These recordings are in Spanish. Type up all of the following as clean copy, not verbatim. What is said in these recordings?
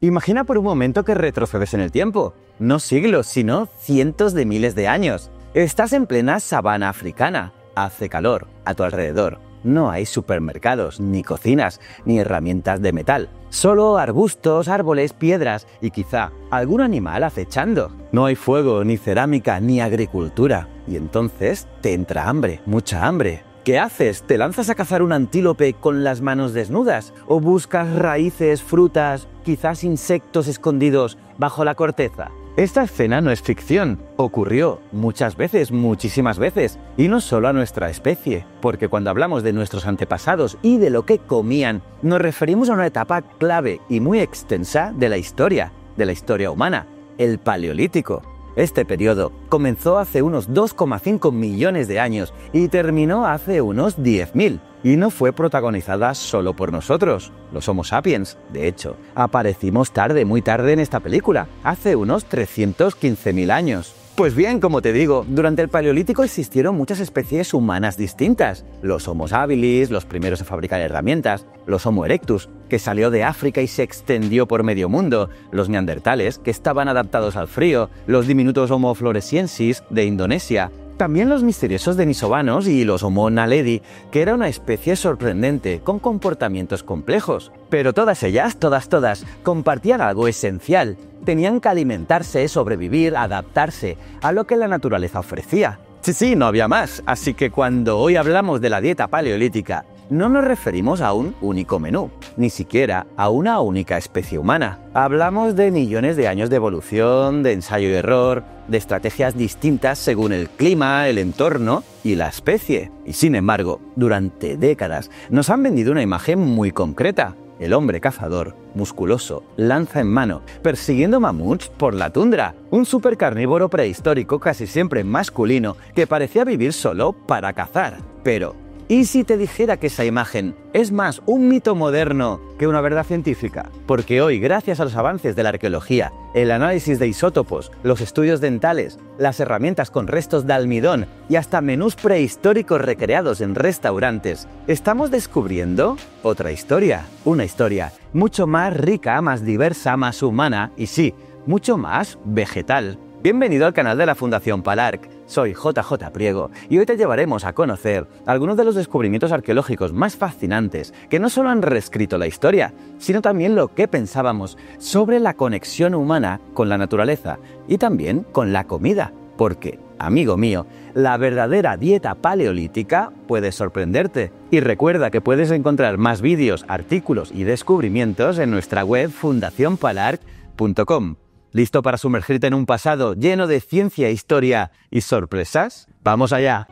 Imagina por un momento que retrocedes en el tiempo. No siglos, sino cientos de miles de años. Estás en plena sabana africana. Hace calor a tu alrededor. No hay supermercados, ni cocinas, ni herramientas de metal. Solo arbustos, árboles, piedras y quizá algún animal acechando. No hay fuego, ni cerámica, ni agricultura. Y entonces te entra hambre, mucha hambre. ¿Qué haces? ¿Te lanzas a cazar un antílope con las manos desnudas? ¿O buscas raíces, frutas, quizás insectos escondidos bajo la corteza? Esta escena no es ficción, ocurrió muchas veces, muchísimas veces, y no solo a nuestra especie, porque cuando hablamos de nuestros antepasados y de lo que comían, nos referimos a una etapa clave y muy extensa de la historia humana, el Paleolítico. Este periodo comenzó hace unos 2,5 millones de años y terminó hace unos 10.000. Y no fue protagonizada solo por nosotros, los Homo sapiens. De hecho, aparecimos tarde, muy tarde en esta película, hace unos 315.000 años. Pues bien, como te digo, durante el Paleolítico existieron muchas especies humanas distintas. Los Homo habilis, los primeros en fabricar herramientas, los Homo erectus, que salió de África y se extendió por medio mundo, los neandertales, que estaban adaptados al frío, los diminutos Homo floresiensis de Indonesia, también los misteriosos denisovanos y los Homo naledi, que era una especie sorprendente, con comportamientos complejos. Pero todas ellas, todas, compartían algo esencial. Tenían que alimentarse, sobrevivir, adaptarse a lo que la naturaleza ofrecía. Sí, no había más. Así que cuando hoy hablamos de la dieta paleolítica, no nos referimos a un único menú, ni siquiera a una única especie humana. Hablamos de millones de años de evolución, de ensayo y error, de estrategias distintas según el clima, el entorno y la especie. Y sin embargo, durante décadas nos han vendido una imagen muy concreta. El hombre cazador, musculoso, lanza en mano, persiguiendo mamuts por la tundra. Un supercarnívoro prehistórico casi siempre masculino que parecía vivir solo para cazar. Pero, ¿y si te dijera que esa imagen es más un mito moderno que una verdad científica? Porque hoy, gracias a los avances de la arqueología, el análisis de isótopos, los estudios dentales, las herramientas con restos de almidón y hasta menús prehistóricos recreados en restaurantes, estamos descubriendo otra historia. Una historia mucho más rica, más diversa, más humana y sí, mucho más vegetal. Bienvenido al canal de la Fundación Palarc. Soy JJ Priego y hoy te llevaremos a conocer algunos de los descubrimientos arqueológicos más fascinantes que no solo han reescrito la historia, sino también lo que pensábamos sobre la conexión humana con la naturaleza y también con la comida. Porque, amigo mío, la verdadera dieta paleolítica puede sorprenderte. Y recuerda que puedes encontrar más vídeos, artículos y descubrimientos en nuestra web fundacionpalarc.com. ¿Listo para sumergirte en un pasado lleno de ciencia, historia y sorpresas? ¡Vamos allá!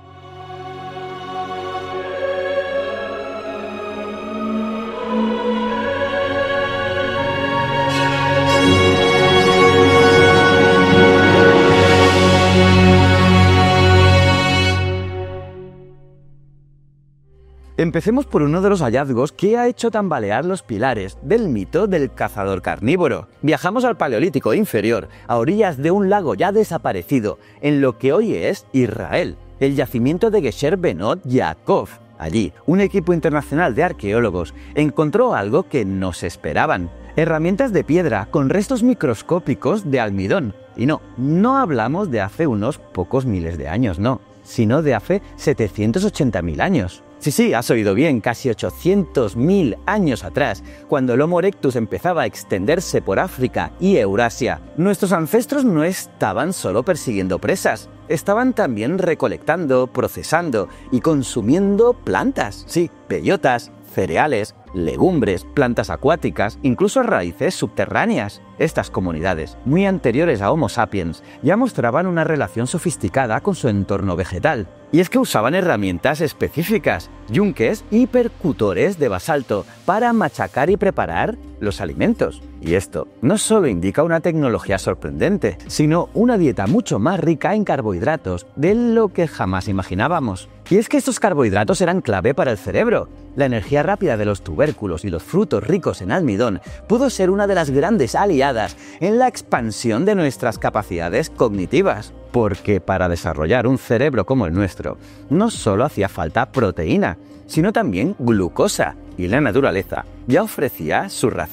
Empecemos por uno de los hallazgos que ha hecho tambalear los pilares del mito del cazador carnívoro. Viajamos al Paleolítico inferior, a orillas de un lago ya desaparecido, en lo que hoy es Israel, el yacimiento de Gesher Benot Yaakov. Allí, un equipo internacional de arqueólogos encontró algo que no se esperaban: herramientas de piedra con restos microscópicos de almidón. Y no hablamos de hace unos pocos miles de años, no, sino de hace 780.000 años. Sí, has oído bien, casi 800.000 años atrás, cuando el Homo erectus empezaba a extenderse por África y Eurasia. Nuestros ancestros no estaban solo persiguiendo presas, estaban también recolectando, procesando y consumiendo plantas, sí, bellotas, cereales, legumbres, plantas acuáticas, incluso raíces subterráneas. Estas comunidades, muy anteriores a Homo sapiens, ya mostraban una relación sofisticada con su entorno vegetal. Y es que usaban herramientas específicas, yunques y percutores de basalto, para machacar y preparar los alimentos. Y esto no solo indica una tecnología sorprendente, sino una dieta mucho más rica en carbohidratos de lo que jamás imaginábamos. Y es que estos carbohidratos eran clave para el cerebro. La energía rápida de los tubérculos y los frutos ricos en almidón pudo ser una de las grandes aliadas en la expansión de nuestras capacidades cognitivas. Porque para desarrollar un cerebro como el nuestro, no solo hacía falta proteína, sino también glucosa. Y la naturaleza ya ofrecía su ración.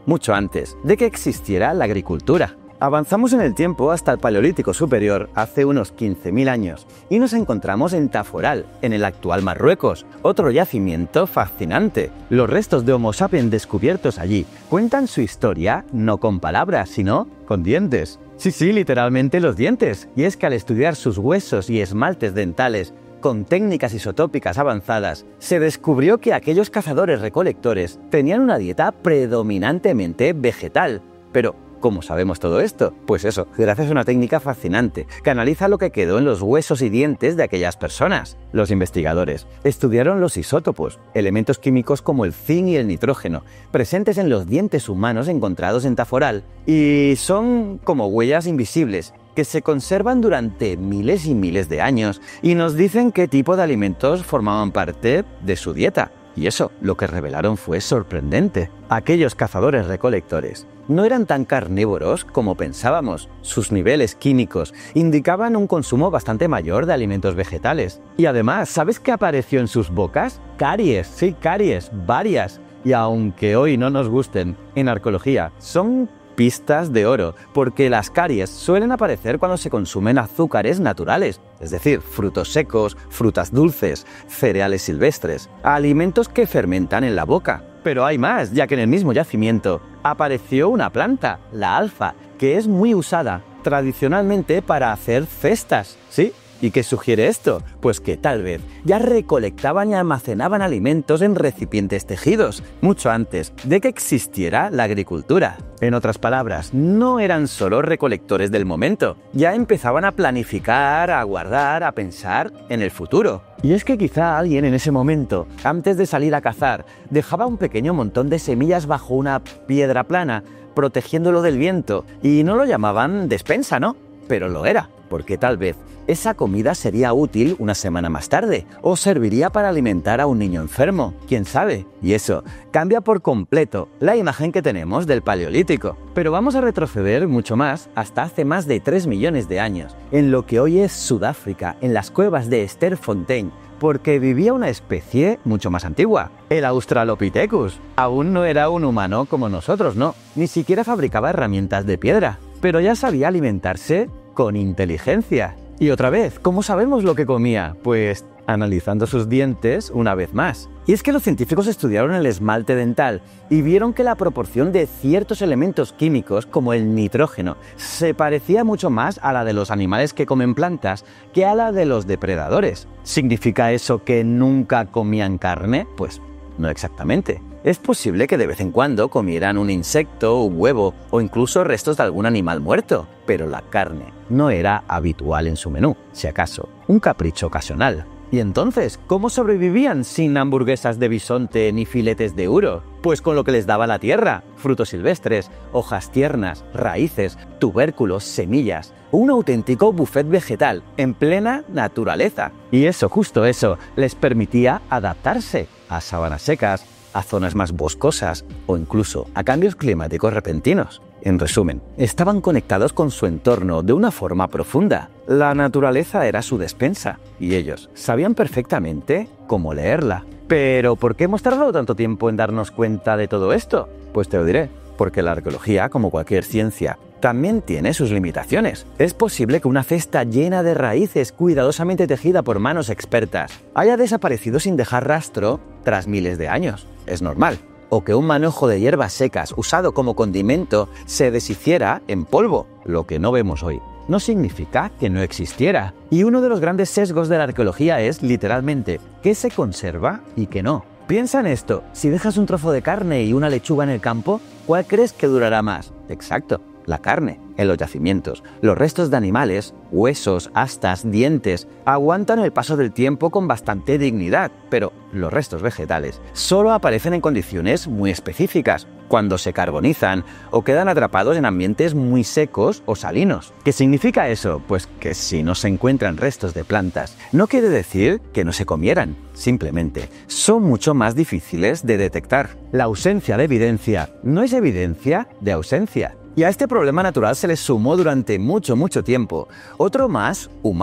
mucho antes de que existiera la agricultura. Avanzamos en el tiempo hasta el Paleolítico Superior, hace unos 15.000 años, y nos encontramos en Taforal, en el actual Marruecos, otro yacimiento fascinante. Los restos de Homo sapiens descubiertos allí cuentan su historia no con palabras, sino con dientes. Sí, literalmente los dientes. Y es que al estudiar sus huesos y esmaltes dentales, con técnicas isotópicas avanzadas, se descubrió que aquellos cazadores-recolectores tenían una dieta predominantemente vegetal. Pero, ¿cómo sabemos todo esto? Pues eso, gracias a una técnica fascinante, que analiza lo que quedó en los huesos y dientes de aquellas personas. Los investigadores estudiaron los isótopos, elementos químicos como el zinc y el nitrógeno, presentes en los dientes humanos encontrados en Taforal, y son como huellas invisibles, que se conservan durante miles y miles de años, y nos dicen qué tipo de alimentos formaban parte de su dieta. Y eso, lo que revelaron fue sorprendente. Aquellos cazadores-recolectores no eran tan carnívoros como pensábamos. Sus niveles químicos indicaban un consumo bastante mayor de alimentos vegetales. Y además, ¿sabes qué apareció en sus bocas? Caries, sí, caries, varias. Y aunque hoy no nos gusten, en arqueología son pistas de oro, porque las caries suelen aparecer cuando se consumen azúcares naturales, es decir, frutos secos, frutas dulces, cereales silvestres, alimentos que fermentan en la boca. Pero hay más, ya que en el mismo yacimiento apareció una planta, la alfa, que es muy usada tradicionalmente para hacer cestas, ¿sí? ¿Y qué sugiere esto? Pues que tal vez ya recolectaban y almacenaban alimentos en recipientes tejidos, mucho antes de que existiera la agricultura. En otras palabras, no eran solo recolectores del momento, ya empezaban a planificar, a guardar, a pensar en el futuro. Y es que quizá alguien en ese momento, antes de salir a cazar, dejaba un pequeño montón de semillas bajo una piedra plana, protegiéndolo del viento, y no lo llamaban despensa, ¿no? Pero lo era, porque tal vez esa comida sería útil una semana más tarde, o serviría para alimentar a un niño enfermo, quién sabe. Y eso cambia por completo la imagen que tenemos del Paleolítico. Pero vamos a retroceder mucho más, hasta hace más de 3 millones de años, en lo que hoy es Sudáfrica, en las cuevas de Sterfontein, porque vivía una especie mucho más antigua, el Australopithecus. Aún no era un humano como nosotros, no, ni siquiera fabricaba herramientas de piedra, pero ya sabía alimentarse con inteligencia. Y otra vez, ¿cómo sabemos lo que comía? Pues analizando sus dientes una vez más. Y es que los científicos estudiaron el esmalte dental y vieron que la proporción de ciertos elementos químicos, como el nitrógeno, se parecía mucho más a la de los animales que comen plantas que a la de los depredadores. ¿Significa eso que nunca comían carne? Pues no exactamente. Es posible que de vez en cuando comieran un insecto, un huevo o incluso restos de algún animal muerto, pero la carne no era habitual en su menú, si acaso, un capricho ocasional. ¿Y entonces cómo sobrevivían sin hamburguesas de bisonte ni filetes de uro? Pues con lo que les daba la tierra, frutos silvestres, hojas tiernas, raíces, tubérculos, semillas, un auténtico buffet vegetal en plena naturaleza. Y eso, justo eso, les permitía adaptarse a sabanas secas, a zonas más boscosas o incluso a cambios climáticos repentinos. En resumen, estaban conectados con su entorno de una forma profunda. La naturaleza era su despensa y ellos sabían perfectamente cómo leerla. Pero ¿por qué hemos tardado tanto tiempo en darnos cuenta de todo esto? Pues te lo diré, porque la arqueología, como cualquier ciencia, también tiene sus limitaciones. Es posible que una cesta llena de raíces cuidadosamente tejida por manos expertas haya desaparecido sin dejar rastro tras miles de años. Es normal. O que un manojo de hierbas secas usado como condimento se deshiciera en polvo, lo que no vemos hoy. No significa que no existiera. Y uno de los grandes sesgos de la arqueología es, literalmente, qué se conserva y qué no. Piensa en esto, si dejas un trozo de carne y una lechuga en el campo, ¿cuál crees que durará más? Exacto, la carne. En los yacimientos, los restos de animales, huesos, astas, dientes, aguantan el paso del tiempo con bastante dignidad, pero los restos vegetales solo aparecen en condiciones muy específicas, cuando se carbonizan o quedan atrapados en ambientes muy secos o salinos. ¿Qué significa eso? Pues que si no se encuentran restos de plantas, no quiere decir que no se comieran, simplemente son mucho más difíciles de detectar. La ausencia de evidencia no es evidencia de ausencia. Y a este problema natural se le sumó durante mucho tiempo otro más humano,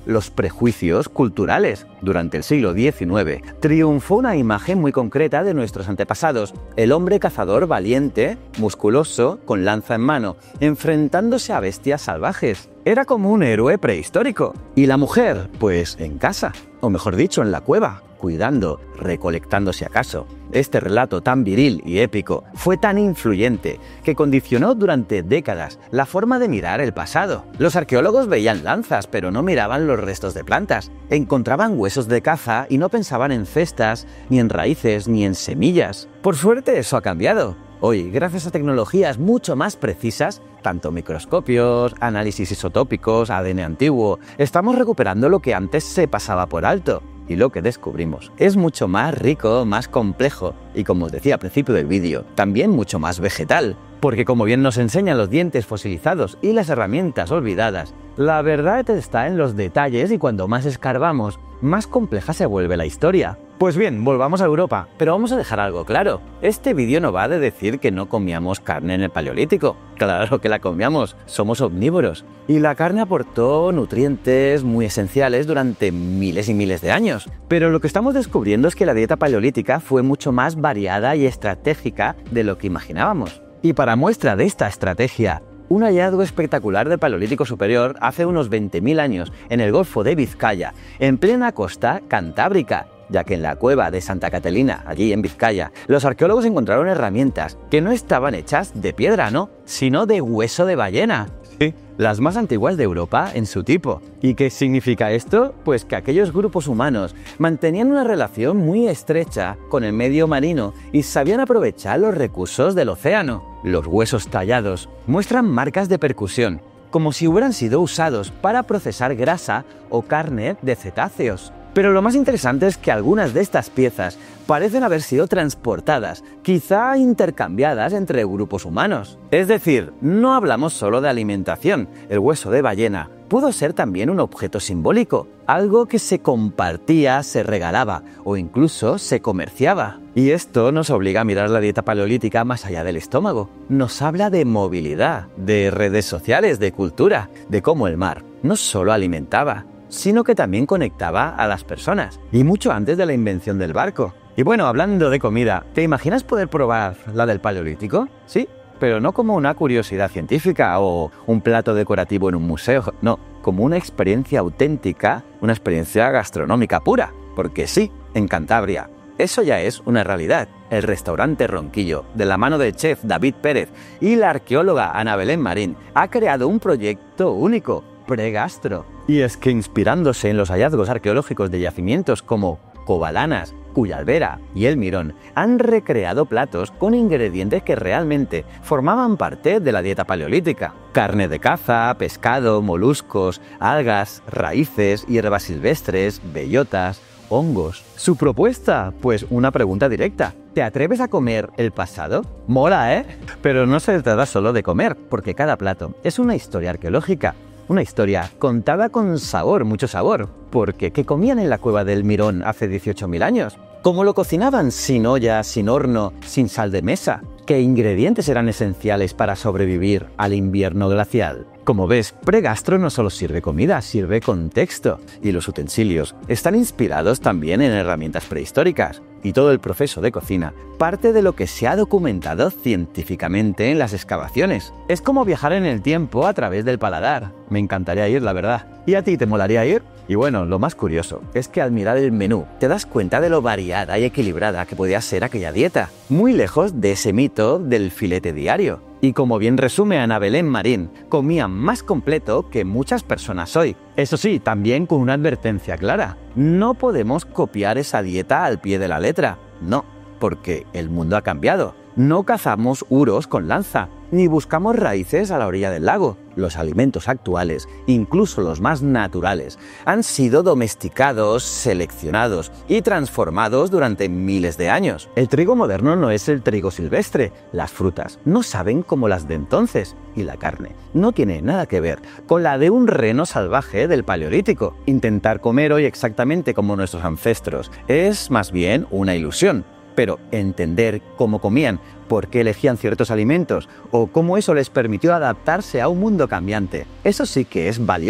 los prejuicios culturales. Durante el siglo XIX triunfó una imagen muy concreta de nuestros antepasados: el hombre cazador valiente, musculoso, con lanza en mano, enfrentándose a bestias salvajes. Era como un héroe prehistórico. Y la mujer, pues en casa, o mejor dicho, en la cueva, cuidando, recolectando si acaso. Este relato tan viril y épico fue tan influyente que condicionó durante décadas la forma de mirar el pasado. Los arqueólogos veían lanzas, pero no miraban los restos de plantas. Encontraban huesos de caza y no pensaban en cestas, ni en raíces, ni en semillas. Por suerte eso ha cambiado. Hoy, gracias a tecnologías mucho más precisas, tanto microscopios, análisis isotópicos, ADN antiguo, estamos recuperando lo que antes se pasaba por alto. Y lo que descubrimos es mucho más rico, más complejo y, como os decía al principio del vídeo, también mucho más vegetal. Porque como bien nos enseñan los dientes fosilizados y las herramientas olvidadas, la verdad está en los detalles y cuando más escarbamos, más compleja se vuelve la historia. Pues bien, volvamos a Europa, pero vamos a dejar algo claro. Este vídeo no va de decir que no comíamos carne en el Paleolítico. Claro que la comíamos, somos omnívoros. Y la carne aportó nutrientes muy esenciales durante miles y miles de años. Pero lo que estamos descubriendo es que la dieta paleolítica fue mucho más variada y estratégica de lo que imaginábamos. Y para muestra de esta estrategia, un hallazgo espectacular del Paleolítico Superior hace unos 20.000 años en el Golfo de Vizcaya, en plena costa cantábrica, ya que en la cueva de Santa Catalina, allí en Vizcaya, los arqueólogos encontraron herramientas que no estaban hechas de piedra, no, sino de hueso de ballena. Sí, las más antiguas de Europa en su tipo. ¿Y qué significa esto? Pues que aquellos grupos humanos mantenían una relación muy estrecha con el medio marino y sabían aprovechar los recursos del océano. Los huesos tallados muestran marcas de percusión, como si hubieran sido usados para procesar grasa o carne de cetáceos. Pero lo más interesante es que algunas de estas piezas parecen haber sido transportadas, quizá intercambiadas entre grupos humanos. Es decir, no hablamos solo de alimentación. El hueso de ballena pudo ser también un objeto simbólico, algo que se compartía, se regalaba o incluso se comerciaba. Y esto nos obliga a mirar la dieta paleolítica más allá del estómago. Nos habla de movilidad, de redes sociales, de cultura, de cómo el mar no solo alimentaba, sino que también conectaba a las personas, y mucho antes de la invención del barco. Y bueno, hablando de comida, ¿te imaginas poder probar la del Paleolítico? Sí, pero no como una curiosidad científica o un plato decorativo en un museo, no, como una experiencia auténtica, una experiencia gastronómica pura, porque sí, en Cantabria. Eso ya es una realidad. El restaurante Ronquillo, de la mano del chef David Pérez y la arqueóloga Ana Belén Marín, ha creado un proyecto único, Pregastro. Y es que inspirándose en los hallazgos arqueológicos de yacimientos como Covalanas, Cuyalbera y El Mirón, han recreado platos con ingredientes que realmente formaban parte de la dieta paleolítica. Carne de caza, pescado, moluscos, algas, raíces, hierbas silvestres, bellotas, hongos. ¿Su propuesta? Pues una pregunta directa. ¿Te atreves a comer el pasado? Mola, ¿eh? Pero no se trata solo de comer, porque cada plato es una historia arqueológica. Una historia contada con sabor, mucho sabor. Porque ¿qué comían en la cueva del Mirón hace 18.000 años? ¿Cómo lo cocinaban sin olla, sin horno, sin sal de mesa? ¿Qué ingredientes eran esenciales para sobrevivir al invierno glacial? Como ves, Pregastro no solo sirve comida, sirve contexto. Y los utensilios están inspirados también en herramientas prehistóricas. Y todo el proceso de cocina parte de lo que se ha documentado científicamente en las excavaciones. Es como viajar en el tiempo a través del paladar. Me encantaría ir, la verdad. ¿Y a ti te molaría ir? Y bueno, lo más curioso es que al mirar el menú te das cuenta de lo variada y equilibrada que podía ser aquella dieta, muy lejos de ese mito del filete diario. Y como bien resume Ana Belén Marín, comían más completo que muchas personas hoy. Eso sí, también con una advertencia clara. No podemos copiar esa dieta al pie de la letra. No, porque el mundo ha cambiado. No cazamos uros con lanza, ni buscamos raíces a la orilla del lago. Los alimentos actuales, incluso los más naturales, han sido domesticados, seleccionados y transformados durante miles de años. El trigo moderno no es el trigo silvestre, las frutas no saben como las de entonces y la carne no tiene nada que ver con la de un reno salvaje del Paleolítico. Intentar comer hoy exactamente como nuestros ancestros es más bien una ilusión. Pero entender cómo comían, por qué elegían ciertos alimentos o cómo eso les permitió adaptarse a un mundo cambiante, eso sí que es valioso.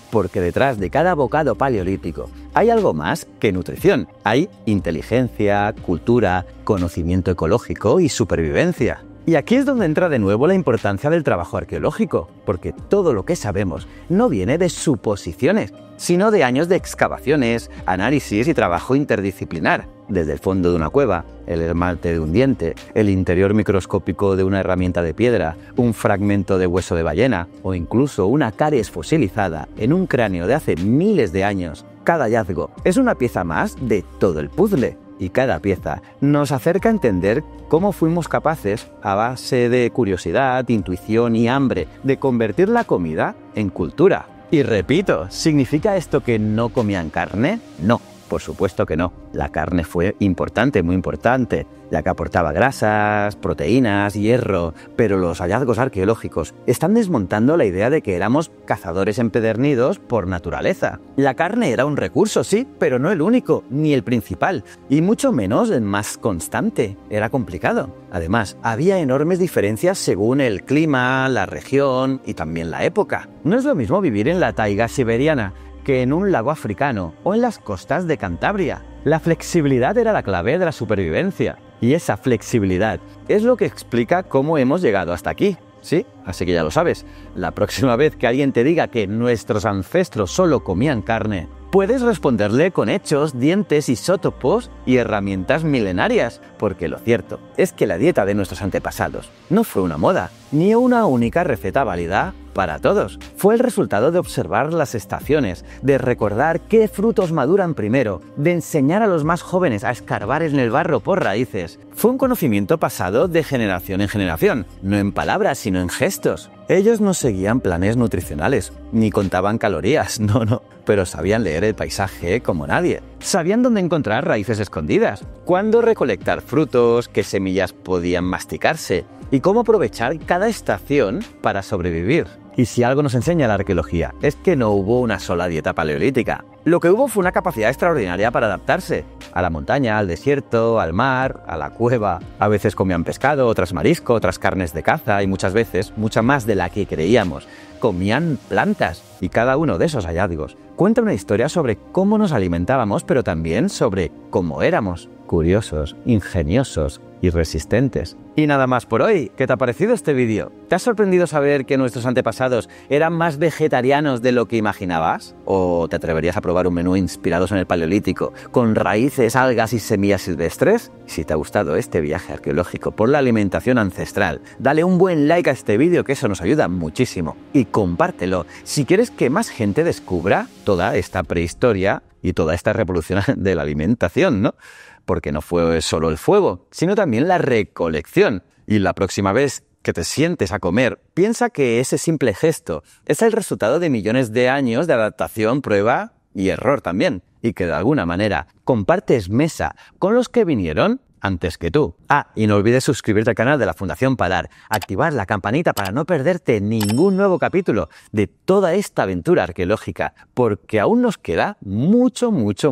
porque detrás de cada bocado paleolítico hay algo más que nutrición. Hay inteligencia, cultura, conocimiento ecológico y supervivencia. Y aquí es donde entra de nuevo la importancia del trabajo arqueológico, porque todo lo que sabemos no viene de suposiciones, sino de años de excavaciones, análisis y trabajo interdisciplinar. Desde el fondo de una cueva, el esmalte de un diente, el interior microscópico de una herramienta de piedra, un fragmento de hueso de ballena o incluso una caries fosilizada en un cráneo de hace miles de años. Cada hallazgo es una pieza más de todo el puzzle. Y cada pieza nos acerca a entender cómo fuimos capaces, a base de curiosidad, intuición y hambre, de convertir la comida en cultura. Y repito, ¿significa esto que no comían carne? No, por supuesto que no. La carne fue importante, muy importante, ya que aportaba grasas, proteínas, hierro, pero los hallazgos arqueológicos están desmontando la idea de que éramos cazadores empedernidos por naturaleza. La carne era un recurso, sí, pero no el único, ni el principal, y mucho menos el más constante. Era complicado. Además, había enormes diferencias según el clima, la región y también la época. No es lo mismo vivir en la taiga siberiana que en un lago africano o en las costas de Cantabria. La flexibilidad era la clave de la supervivencia. Y esa flexibilidad es lo que explica cómo hemos llegado hasta aquí. ¿Sí? Así que ya lo sabes. La próxima vez que alguien te diga que nuestros ancestros solo comían carne, puedes responderle con hechos, dientes, isótopos y herramientas milenarias, porque lo cierto es que la dieta de nuestros antepasados no fue una moda, ni una única receta válida para todos. Fue el resultado de observar las estaciones, de recordar qué frutos maduran primero, de enseñar a los más jóvenes a escarbar en el barro por raíces. Fue un conocimiento pasado de generación en generación, no en palabras, sino en gestos. Ellos no seguían planes nutricionales, ni contaban calorías, no, pero sabían leer el paisaje como nadie. Sabían dónde encontrar raíces escondidas, cuándo recolectar frutos, qué semillas podían masticarse y cómo aprovechar cada estación para sobrevivir. Y si algo nos enseña la arqueología, es que no hubo una sola dieta paleolítica. Lo que hubo fue una capacidad extraordinaria para adaptarse a la montaña, al desierto, al mar, a la cueva. A veces comían pescado, otras marisco, otras carnes de caza y muchas veces, mucha más de la que creíamos, comían plantas. Y cada uno de esos hallazgos cuenta una historia sobre cómo nos alimentábamos, pero también sobre cómo éramos. Curiosos, ingeniosos y resistentes. Y nada más por hoy. ¿Qué te ha parecido este vídeo? ¿Te ha sorprendido saber que nuestros antepasados eran más vegetarianos de lo que imaginabas? ¿O te atreverías a probar un menú inspirados en el Paleolítico, con raíces, algas y semillas silvestres? Si te ha gustado este viaje arqueológico por la alimentación ancestral, dale un buen like a este vídeo, que eso nos ayuda muchísimo. Y compártelo si quieres que más gente descubra toda esta prehistoria y toda esta revolución de la alimentación, ¿no? Porque no fue solo el fuego, sino también la recolección. Y la próxima vez que te sientes a comer, piensa que ese simple gesto es el resultado de millones de años de adaptación, prueba y error también. Y que de alguna manera compartes mesa con los que vinieron antes que tú. Y no olvides suscribirte al canal de la Fundación Padar, activar la campanita para no perderte ningún nuevo capítulo de toda esta aventura arqueológica, porque aún nos queda mucho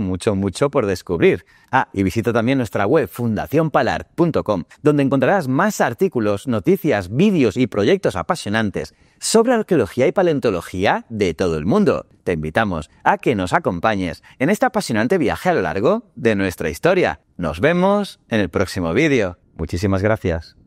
por descubrir. Y visita también nuestra web fundacionpalar.com, donde encontrarás más artículos, noticias, vídeos y proyectos apasionantes sobre arqueología y paleontología de todo el mundo. Te invitamos a que nos acompañes en este apasionante viaje a lo largo de nuestra historia. Nos vemos en el próximo vídeo. Muchísimas gracias.